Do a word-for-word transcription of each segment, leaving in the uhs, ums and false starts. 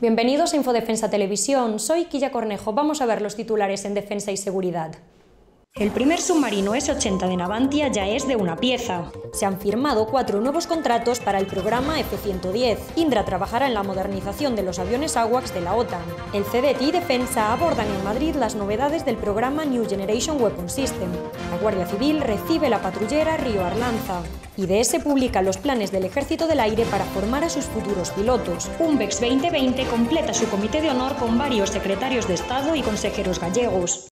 Bienvenidos a Infodefensa Televisión, soy Quilla Cornejo. Vamos a ver los titulares en defensa y seguridad. El primer submarino ese ochenta de Navantia ya es de una pieza. Se han firmado cuatro nuevos contratos para el programa F ciento diez. Indra trabajará en la modernización de los aviones AWACS de la OTAN. El C D T y Defensa abordan en Madrid las novedades del programa New Generation Weapon System. La Guardia Civil recibe la patrullera Río Arlanza. I D S publica los planes del Ejército del Aire para formar a sus futuros pilotos. UNVEX veinte veinte completa su comité de honor con varios secretarios de Estado y consejeros gallegos.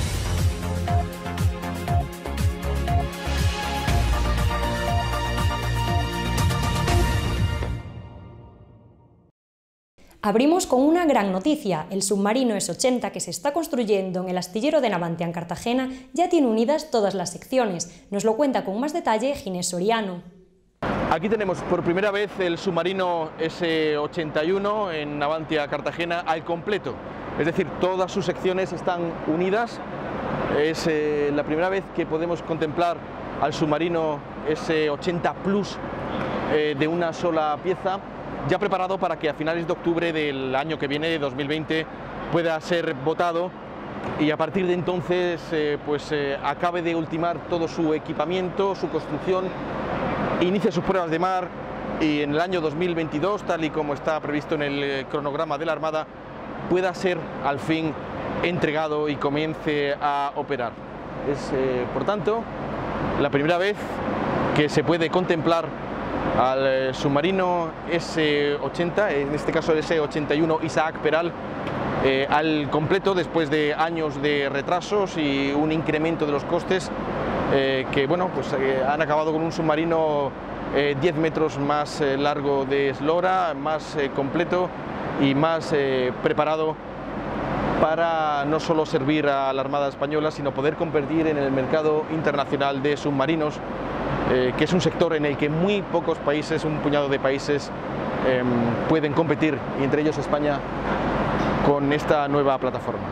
Abrimos con una gran noticia. El submarino ese ochenta que se está construyendo en el astillero de Navantia en Cartagena ya tiene unidas todas las secciones. Nos lo cuenta con más detalle Ginés Soriano. Aquí tenemos por primera vez el submarino ese ochenta y uno en Navantia, Cartagena, al completo. Es decir, todas sus secciones están unidas. Es eh, la primera vez que podemos contemplar al submarino ese ochenta Plus eh, de una sola pieza, ya preparado para que a finales de octubre del año que viene, de dos mil veinte, pueda ser votado y a partir de entonces eh, pues, eh, acabe de ultimar todo su equipamiento, su construcción, inicie sus pruebas de mar y en el año dos mil veintidós, tal y como está previsto en el cronograma de la Armada, pueda ser al fin entregado y comience a operar. Es, eh, por tanto, la primera vez que se puede contemplar al submarino ese ochenta, en este caso el ese ochenta y uno Isaac Peral, eh, al completo después de años de retrasos y un incremento de los costes eh, que bueno, pues, eh, han acabado con un submarino eh, diez metros más eh, largo de eslora, más eh, completo y más eh, preparado para no solo servir a la Armada Española, sino poder competir en el mercado internacional de submarinos, Eh, que es un sector en el que muy pocos países, un puñado de países, eh, pueden competir, y entre ellos España, con esta nueva plataforma.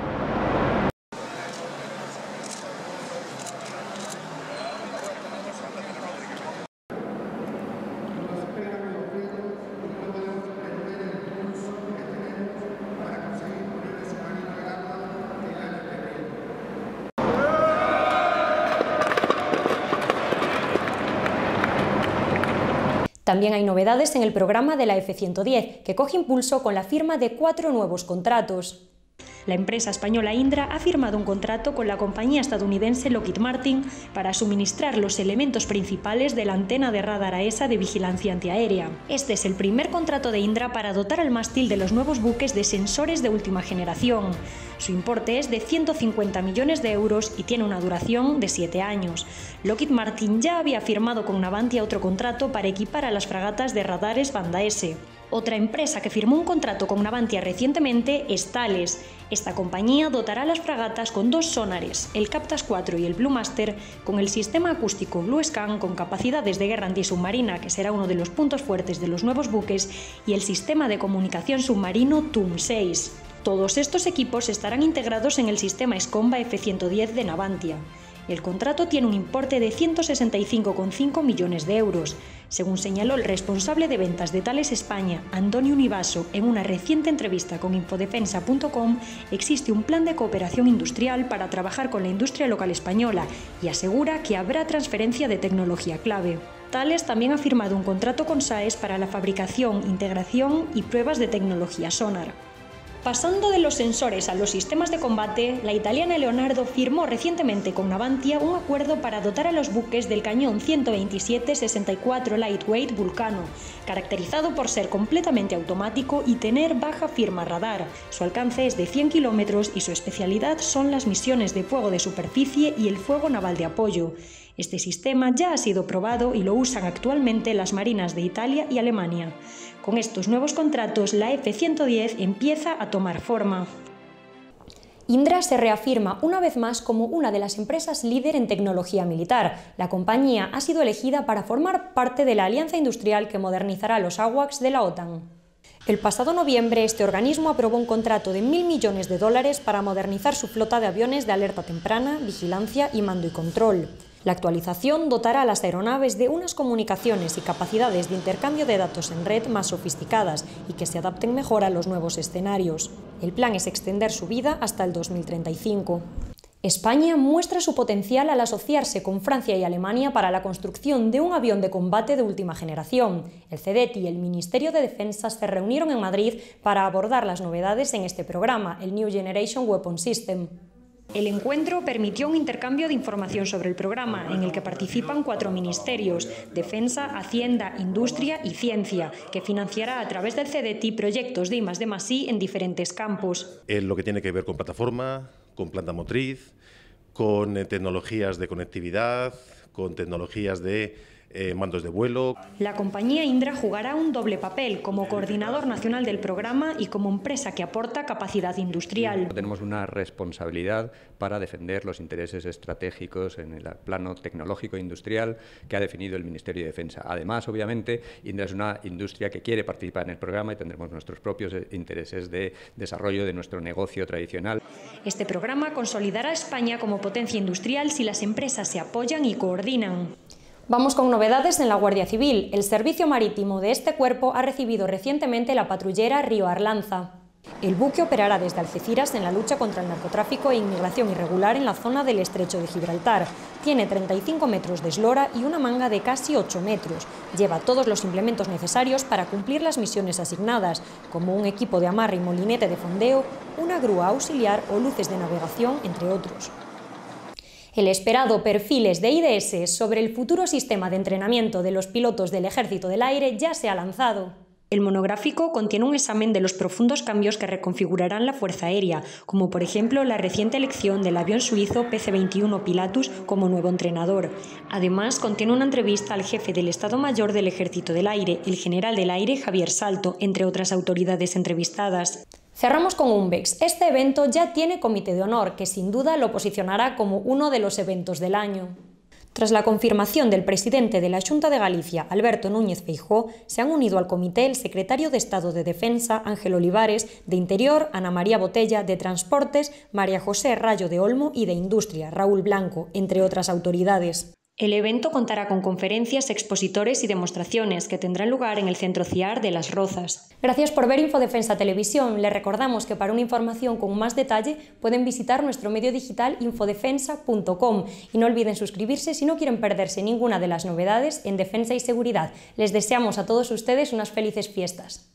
También hay novedades en el programa de la F ciento diez, que coge impulso con la firma de cuatro nuevos contratos. La empresa española Indra ha firmado un contrato con la compañía estadounidense Lockheed Martin para suministrar los elementos principales de la antena de radar AESA de vigilancia antiaérea. Este es el primer contrato de Indra para dotar al mástil de los nuevos buques de sensores de última generación. Su importe es de ciento cincuenta millones de euros y tiene una duración de siete años. Lockheed Martin ya había firmado con Navantia otro contrato para equipar a las fragatas de radares banda S. Otra empresa que firmó un contrato con Navantia recientemente es Thales. Esta compañía dotará las fragatas con dos sonares, el Captas cuatro y el Blue Master, con el sistema acústico Blue Scan con capacidades de guerra antisubmarina, que será uno de los puntos fuertes de los nuevos buques, y el sistema de comunicación submarino T U M seis. Todos estos equipos estarán integrados en el sistema Escomba F ciento diez de Navantia. El contrato tiene un importe de ciento sesenta y cinco coma cinco millones de euros. Según señaló el responsable de ventas de Thales España, Antonio Univaso, en una reciente entrevista con Infodefensa punto com, existe un plan de cooperación industrial para trabajar con la industria local española y asegura que habrá transferencia de tecnología clave. Thales también ha firmado un contrato con SAES para la fabricación, integración y pruebas de tecnología sonar. Pasando de los sensores a los sistemas de combate, la italiana Leonardo firmó recientemente con Navantia un acuerdo para dotar a los buques del cañón ciento veintisiete sesenta y cuatro Lightweight Vulcano, caracterizado por ser completamente automático y tener baja firma radar. Su alcance es de cien kilómetros y su especialidad son las misiones de fuego de superficie y el fuego naval de apoyo. Este sistema ya ha sido probado y lo usan actualmente las marinas de Italia y Alemania. Con estos nuevos contratos, la F ciento diez empieza a tomar forma. Indra se reafirma una vez más como una de las empresas líder en tecnología militar. La compañía ha sido elegida para formar parte de la alianza industrial que modernizará los AWACS de la OTAN. El pasado noviembre, este organismo aprobó un contrato de mil millones de dólares para modernizar su flota de aviones de alerta temprana, vigilancia y mando y control. La actualización dotará a las aeronaves de unas comunicaciones y capacidades de intercambio de datos en red más sofisticadas y que se adapten mejor a los nuevos escenarios. El plan es extender su vida hasta el dos mil treinta y cinco. España muestra su potencial al asociarse con Francia y Alemania para la construcción de un avión de combate de última generación. El C E D E T y el Ministerio de Defensa se reunieron en Madrid para abordar las novedades en este programa, el New Generation Weapon System. El encuentro permitió un intercambio de información sobre el programa, en el que participan cuatro ministerios: Defensa, Hacienda, Industria y Ciencia, que financiará a través del C E D E T proyectos de I más D más I en diferentes campos. En lo que tiene que ver con plataforma, con planta motriz, con eh, tecnologías de conectividad, con tecnologías de Eh, mandos de vuelo. La compañía Indra jugará un doble papel como coordinador nacional del programa y como empresa que aporta capacidad industrial. Tenemos una responsabilidad para defender los intereses estratégicos en el plano tecnológico e industrial que ha definido el Ministerio de Defensa. Además, obviamente, Indra es una industria que quiere participar en el programa y tendremos nuestros propios intereses de desarrollo de nuestro negocio tradicional. Este programa consolidará a España como potencia industrial si las empresas se apoyan y coordinan. Vamos con novedades en la Guardia Civil. El servicio marítimo de este cuerpo ha recibido recientemente la patrullera Río Arlanza. El buque operará desde Algeciras en la lucha contra el narcotráfico e inmigración irregular en la zona del Estrecho de Gibraltar. Tiene treinta y cinco metros de eslora y una manga de casi ocho metros. Lleva todos los implementos necesarios para cumplir las misiones asignadas, como un equipo de amarre y molinete de fondeo, una grúa auxiliar o luces de navegación, entre otros. El esperado Perfiles de I D S sobre el futuro sistema de entrenamiento de los pilotos del Ejército del Aire ya se ha lanzado. El monográfico contiene un examen de los profundos cambios que reconfigurarán la Fuerza Aérea, como por ejemplo la reciente elección del avión suizo P C veintiuno Pilatus como nuevo entrenador. Además, contiene una entrevista al jefe del Estado Mayor del Ejército del Aire, el general del Aire Javier Salto, entre otras autoridades entrevistadas. Cerramos con UNBEX. Este evento ya tiene comité de honor, que sin duda lo posicionará como uno de los eventos del año. Tras la confirmación del presidente de la Xunta de Galicia, Alberto Núñez Feijóo, se han unido al comité el secretario de Estado de Defensa, Ángel Olivares, de Interior, Ana María Botella, de Transportes, María José Rayo de Olmo y de Industria, Raúl Blanco, entre otras autoridades. El evento contará con conferencias, expositores y demostraciones que tendrán lugar en el Centro CIAR de Las Rozas. Gracias por ver Infodefensa Televisión. Les recordamos que para una información con más detalle pueden visitar nuestro medio digital infodefensa punto com y no olviden suscribirse si no quieren perderse ninguna de las novedades en defensa y seguridad. Les deseamos a todos ustedes unas felices fiestas.